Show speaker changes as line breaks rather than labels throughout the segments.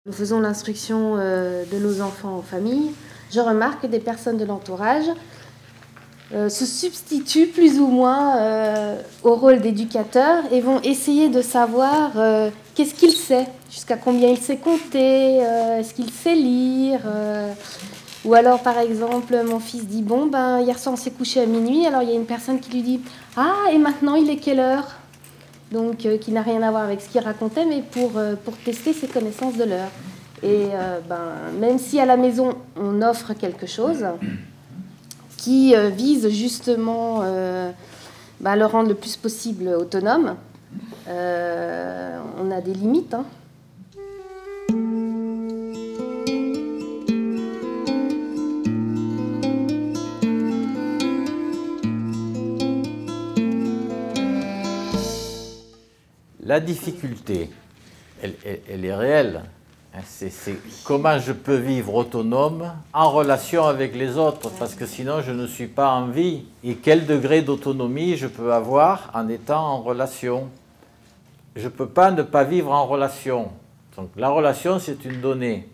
Nous faisons l'instruction de nos enfants en famille. Je remarque que des personnes de l'entourage se substituent plus ou moins au rôle d'éducateur et vont essayer de savoir qu'est-ce qu'il sait, jusqu'à combien il sait compter, est-ce qu'il sait lire. Ou alors, par exemple, mon fils dit « Bon, hier soir, on s'est couché à minuit. » Alors, il y a une personne qui lui dit « Ah, et maintenant, il est quelle heure ?» Donc, qui n'a rien à voir avec ce qu'il racontait, mais pour tester ses connaissances de l'heure. Et même si à la maison, on offre quelque chose qui vise justement à le rendre le plus possible autonome, on a des limites, hein.
La difficulté, elle est réelle. C'est comment je peux vivre autonome en relation avec les autres, parce que sinon je ne suis pas en vie. Et quel degré d'autonomie je peux avoir en étant en relation? Je ne peux pas ne pas vivre en relation. Donc la relation, c'est une donnée.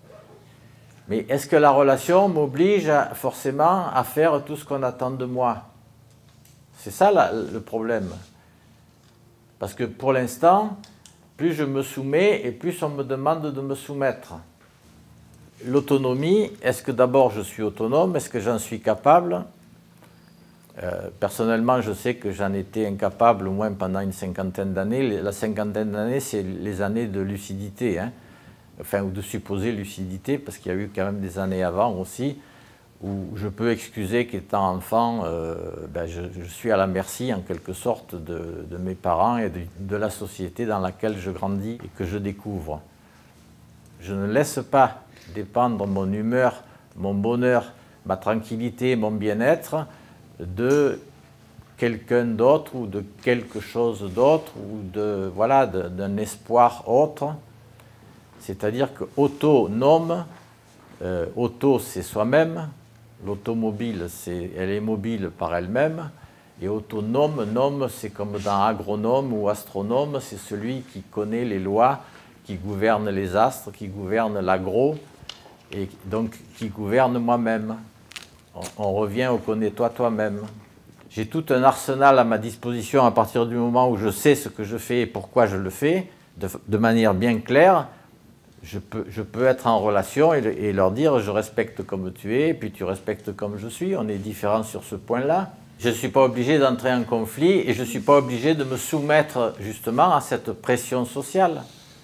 Mais est-ce que la relation m'oblige forcément à faire tout ce qu'on attend de moi? C'est ça le problème. Parce que pour l'instant, plus je me soumets et plus on me demande de me soumettre. L'autonomie, est-ce que d'abord je suis autonome? Est-ce que j'en suis capable? Personnellement, je sais que j'en étais incapable au moins pendant une cinquantaine d'années. La cinquantaine d'années, c'est les années de lucidité, hein. Enfin, ou de supposée lucidité, parce qu'il y a eu quand même des années avant aussi, où je peux excuser qu'étant enfant, je suis à la merci en quelque sorte de mes parents et de la société dans laquelle je grandis et que je découvre. Je ne laisse pas dépendre mon humeur, mon bonheur, ma tranquillité, mon bien-être de quelqu'un d'autre ou de quelque chose d'autre ou d'un espoir autre. C'est-à-dire que autonome, auto c'est soi-même. L'automobile, elle est mobile par elle-même, et autonome, nome, c'est comme dans agronome ou astronome, c'est celui qui connaît les lois, qui gouverne les astres, qui gouverne l'agro, et donc qui gouverne moi-même. On revient au connais-toi toi-même. J'ai tout un arsenal à ma disposition à partir du moment où je sais ce que je fais et pourquoi je le fais, de manière bien claire. Je peux être en relation et leur dire « je respecte comme tu es, puis tu respectes comme je suis ». On est différents sur ce point-là. Je ne suis pas obligé d'entrer en conflit et je ne suis pas obligé de me soumettre justement à cette pression sociale.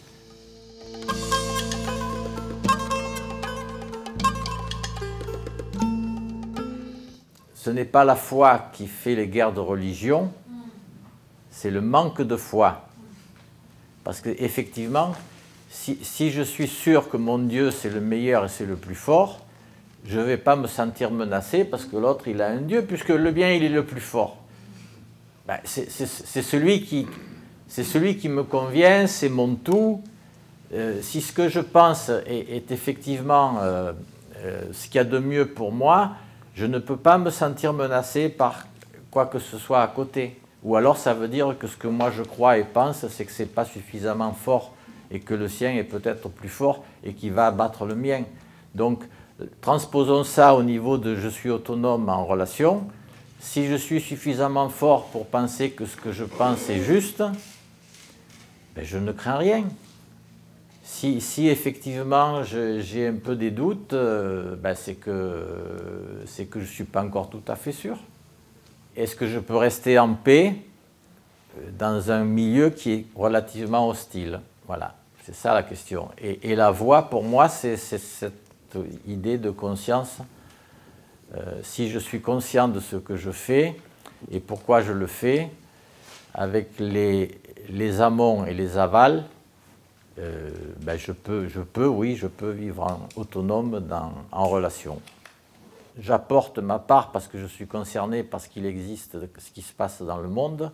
Ce n'est pas la foi qui fait les guerres de religion, c'est le manque de foi. Parce qu'effectivement, si je suis sûr que mon Dieu c'est le meilleur et c'est le plus fort, je ne vais pas me sentir menacé parce que l'autre il a un Dieu, puisque le bien il est le plus fort. C'est celui qui me convient, c'est mon tout. Si ce que je pense est effectivement ce qu'il y a de mieux pour moi, je ne peux pas me sentir menacé par quoi que ce soit à côté. Ou alors ça veut dire que ce que moi je crois et pense, c'est que ce n'est pas suffisamment fort et que le sien est peut-être plus fort et qui va abattre le mien. Donc, transposons ça au niveau de « je suis autonome en relation ». Si je suis suffisamment fort pour penser que ce que je pense est juste, je ne crains rien. Si effectivement j'ai un peu des doutes, c'est que je ne suis pas encore tout à fait sûr. Est-ce que je peux rester en paix dans un milieu qui est relativement hostile? Voilà, c'est ça la question. Et la voie, pour moi, c'est cette idée de conscience. Si je suis conscient de ce que je fais et pourquoi je le fais, avec les amont et les avals, je peux vivre autonome en relation. J'apporte ma part parce que je suis concerné par ce qu'il existe, ce qui se passe dans le monde,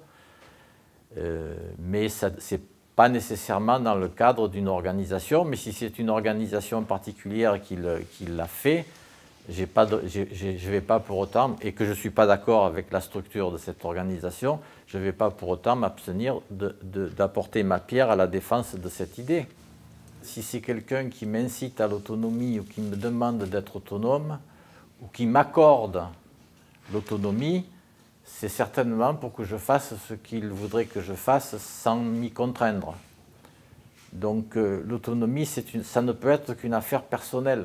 mais ce n'est pas nécessairement dans le cadre d'une organisation, mais si c'est une organisation particulière qui l'a fait, je ne vais pas pour autant, et que je ne suis pas d'accord avec la structure de cette organisation, je ne vais pas pour autant m'abstenir d'apporter ma pierre à la défense de cette idée. Si c'est quelqu'un qui m'incite à l'autonomie ou qui me demande d'être autonome ou qui m'accorde l'autonomie, c'est certainement pour que je fasse ce qu'il voudrait que je fasse sans m'y contraindre. Donc l'autonomie, ça ne peut être qu'une affaire personnelle.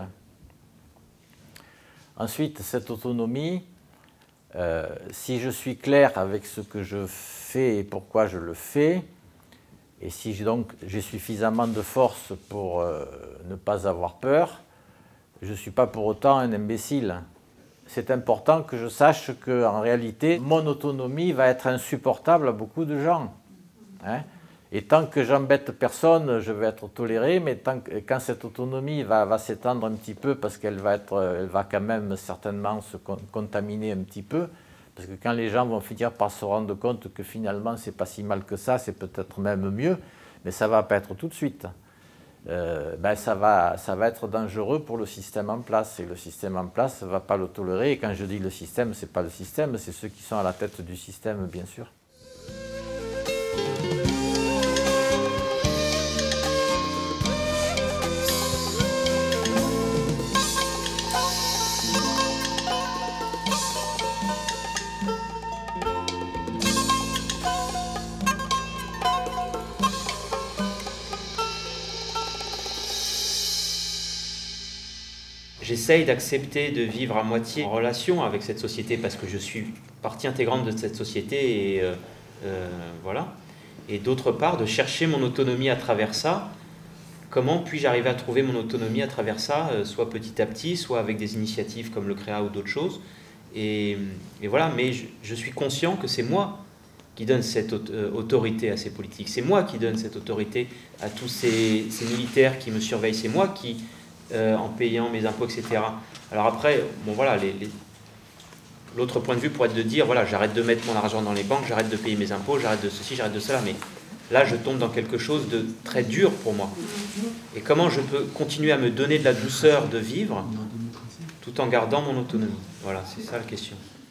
Ensuite, cette autonomie, si je suis clair avec ce que je fais et pourquoi je le fais, et si donc j'ai suffisamment de force pour ne pas avoir peur, je ne suis pas pour autant un imbécile. C'est important que je sache qu'en réalité, mon autonomie va être insupportable à beaucoup de gens. Hein? Et tant que j'embête personne, je vais être toléré, mais quand cette autonomie va s'étendre un petit peu, parce qu'elle va quand même certainement se contaminer un petit peu, parce que quand les gens vont finir par se rendre compte que finalement c'est pas si mal que ça, c'est peut-être même mieux, mais ça ne va pas être tout de suite. Ça va être dangereux pour le système en place, et le système en place ne va pas le tolérer. Et quand je dis le système, ce n'est pas le système, c'est ceux qui sont à la tête du système, bien sûr.
J'essaye d'accepter de vivre à moitié en relation avec cette société parce que je suis partie intégrante de cette société et voilà. Et d'autre part, de chercher mon autonomie à travers ça. Comment puis-je arriver à trouver mon autonomie à travers ça, soit petit à petit, soit avec des initiatives comme le CREA ou d'autres choses. Et voilà, mais je suis conscient que c'est moi qui donne cette autorité à ces politiques. C'est moi qui donne cette autorité à tous ces militaires qui me surveillent. C'est moi qui... en payant mes impôts, etc. Alors après, bon voilà, l'autre point de vue pourrait être de dire, voilà, j'arrête de mettre mon argent dans les banques, j'arrête de payer mes impôts, j'arrête de ceci, j'arrête de cela, mais là, je tombe dans quelque chose de très dur pour moi. Et comment je peux continuer à me donner de la douceur de vivre tout en gardant mon autonomie? Voilà, c'est ça la question.